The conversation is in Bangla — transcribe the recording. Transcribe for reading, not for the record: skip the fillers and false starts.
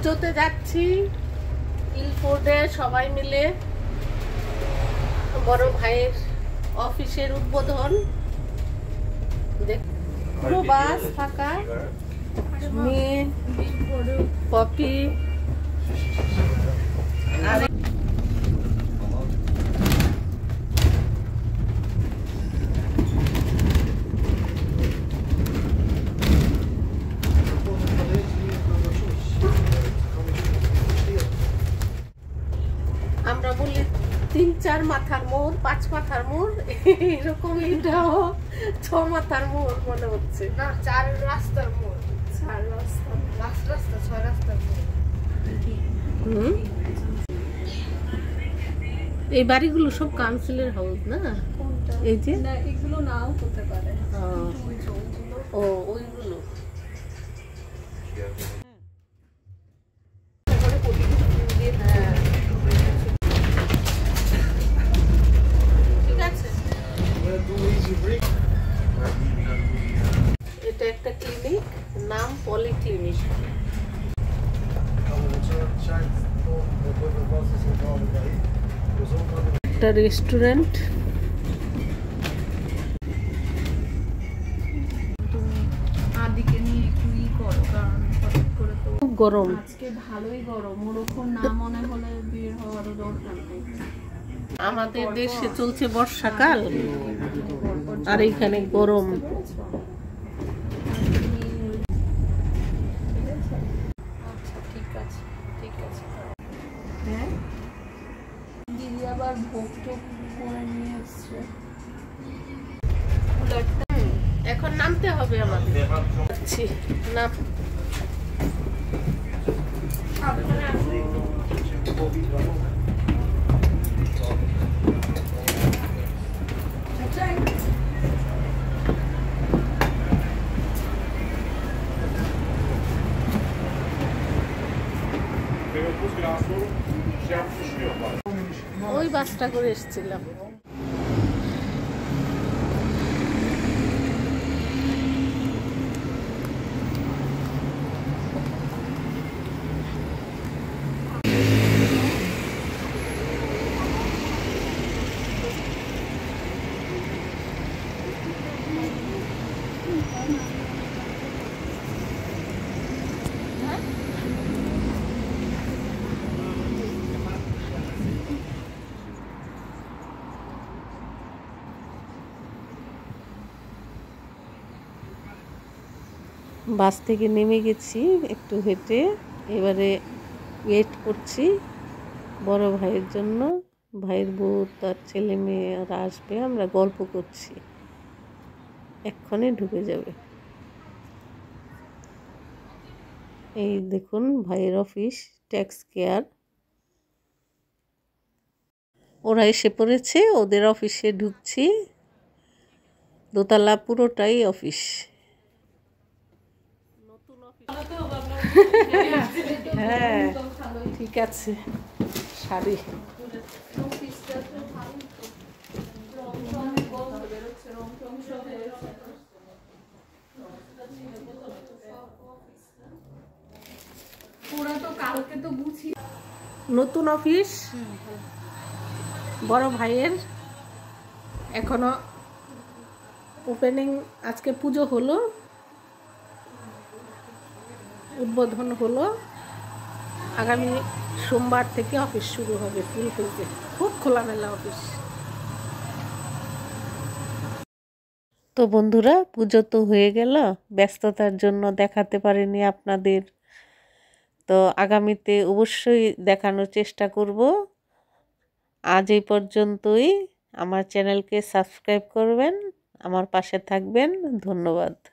পুজোতে যাচ্ছি ইলফোর্ডে সবাই মিলে। বড় ভাইয়ের অফিসের উদ্বোধন। পুরো বাস ফাঁকা, মেয়ে পপি আর আমরা বলি 3-4 মাথার মোড়, 5 মাথার মোড়, এরকম এটাও 6 মাথার মোড় মনে হচ্ছে না। 4 রাস্তার মোড়, 4 রাস্তা, 5 রাস্তা, 6 রাস্তার মোড়। এই বাড়িগুলো সব কাউন্সিলের হাউস না? এই যে এগুলো নাও হতে পারে। ও ওইগুলো এটা একটা ক্লিনিক, নাম পলিক্লিনিক। একটা রেস্টুরেন্ট। আদিকে নিয়ে একটু ই করো, কারণ হঠাৎ করে তো খুব গরম আজকে, ভালোই গরম। ওরকম না মনে হলে বের হওয়ারও দরকার নেই। আমাদের দেশে চলছে বর্ষাকাল আর এখানে গরম। ঠিক আছে, ঠিক আছে। হ্যাঁ, দিদি আবার ভোগ টোগ করে নিয়ে এসছে। এখন নামতে হবে আমাদের। নাম ওই বাসটা করে এসেছিলাম। বাস থেকে নেমে গেছি একটু হেঁটে, এবারে ওয়েট করছি বড় ভাইয়ের জন্য। ভাইয়ের বউ তার ছেলে মেয়েরা আসবে, আমরা গল্প করছি, এক্ষণে ঢুকে যাবে। এই দেখুন ভাইয়ের অফিস, ট্যাক্স কেয়ার। ওরা এসে পড়েছে, ওদের অফিসে ঢুকছি। দোতলা পুরোটাই অফিস। হ্যাঁ ঠিক আছে। শাড়ি নতুন অফিস বড় ভাইয়ের, এখনো ওপেনিং, আজকে পুজো হলো, উদ্বোধন হলো। আগামী সোমবার থেকে অফিস শুরু হবে ফুলফিলতে। খুব খোলামেলা অফিস। তো বন্ধুরা, পুজো তো হয়ে গেল, ব্যস্ততার জন্য দেখাতে পারিনি আপনাদের। তো আগামীতে অবশ্যই দেখানোর চেষ্টা করব। আজ এই পর্যন্তই। আমার চ্যানেলকে সাবস্ক্রাইব করবেন, আমার পাশে থাকবেন। ধন্যবাদ।